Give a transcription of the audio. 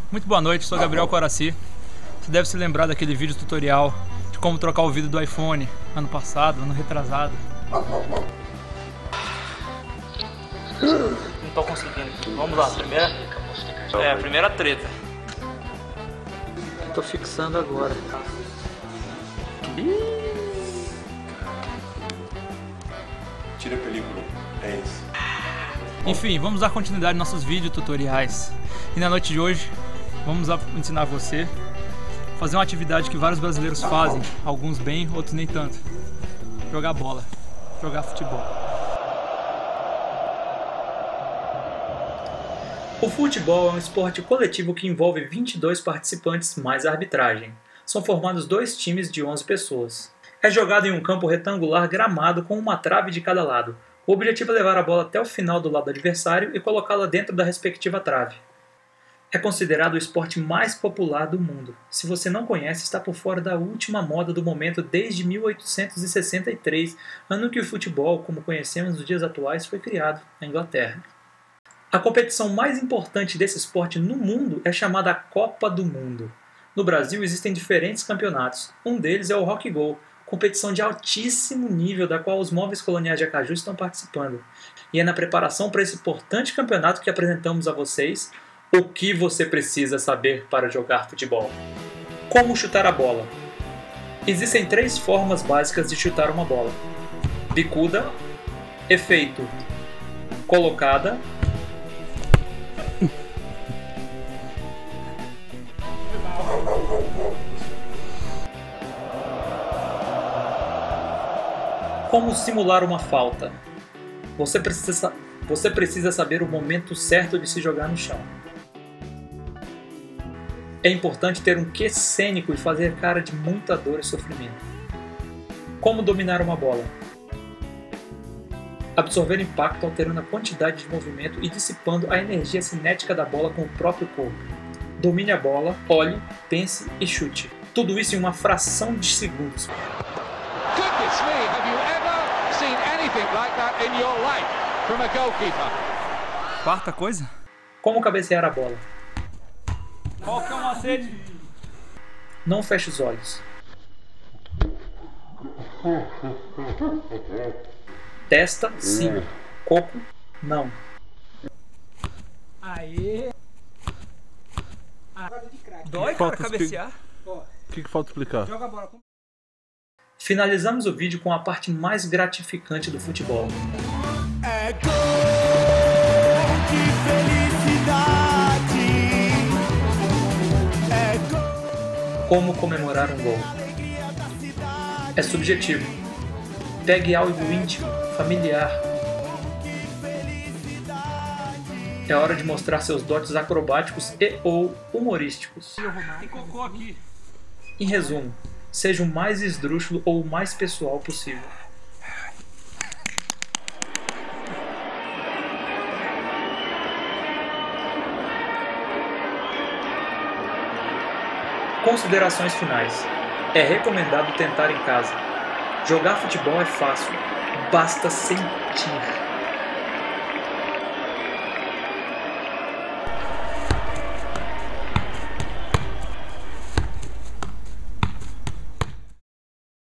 Muito boa noite, sou Gabriel Coraci. Você deve se lembrar daquele vídeo tutorial de como trocar o vidro do iPhone ano passado, ano retrasado. Não tô conseguindo. Vamos lá, primeira treta. Tô fixando agora. Tira a película, é isso. Enfim, vamos dar continuidade aos nossos vídeos tutoriais. E na noite de hoje, vamos ensinar você a fazer uma atividade que vários brasileiros fazem, alguns bem, outros nem tanto. Jogar bola, jogar futebol. O futebol é um esporte coletivo que envolve 22 participantes mais a arbitragem. São formados 2 times de 11 pessoas. É jogado em um campo retangular gramado com uma trave de cada lado. O objetivo é levar a bola até o final do lado adversário e colocá-la dentro da respectiva trave. É considerado o esporte mais popular do mundo. Se você não conhece, está por fora da última moda do momento desde 1863, ano que o futebol, como conhecemos nos dias atuais, foi criado na Inglaterra. A competição mais importante desse esporte no mundo é chamada Copa do Mundo. No Brasil existem diferentes campeonatos. Um deles é o Rock Go, competição de altíssimo nível da qual os móveis coloniais de Acaju estão participando. E é na preparação para esse importante campeonato que apresentamos a vocês o que você precisa saber para jogar futebol. Como chutar a bola? Existem 3 formas básicas de chutar uma bola: bicuda, efeito, colocada Como simular uma falta? Você precisa saber o momento certo de se jogar no chão. É importante ter um quê cênico e fazer cara de muita dor e sofrimento. Como dominar uma bola? Absorver impacto alterando a quantidade de movimento e dissipando a energia cinética da bola com o próprio corpo. Domine a bola, olhe, pense e chute. Tudo isso em uma fração de segundos. Goodness me, have you ever seen anything like that in your life from a goalkeeper? Quarta coisa? Como cabecear a bola? Qual que é o macete? Não feche os olhos. Testa, sim. Coco, não. Aê! Dói, cara, cabecear? O que falta explicar? Joga a bola. Finalizamos o vídeo com a parte mais gratificante do futebol. É gol, que felicidade. É gol. Como comemorar um gol? É subjetivo. Pegue algo íntimo, familiar. É hora de mostrar seus dotes acrobáticos e/ou humorísticos. Tem cocô aqui. Em resumo, seja o mais esdrúxulo ou o mais pessoal possível. Considerações finais. É recomendado tentar em casa. Jogar futebol é fácil, basta sentir.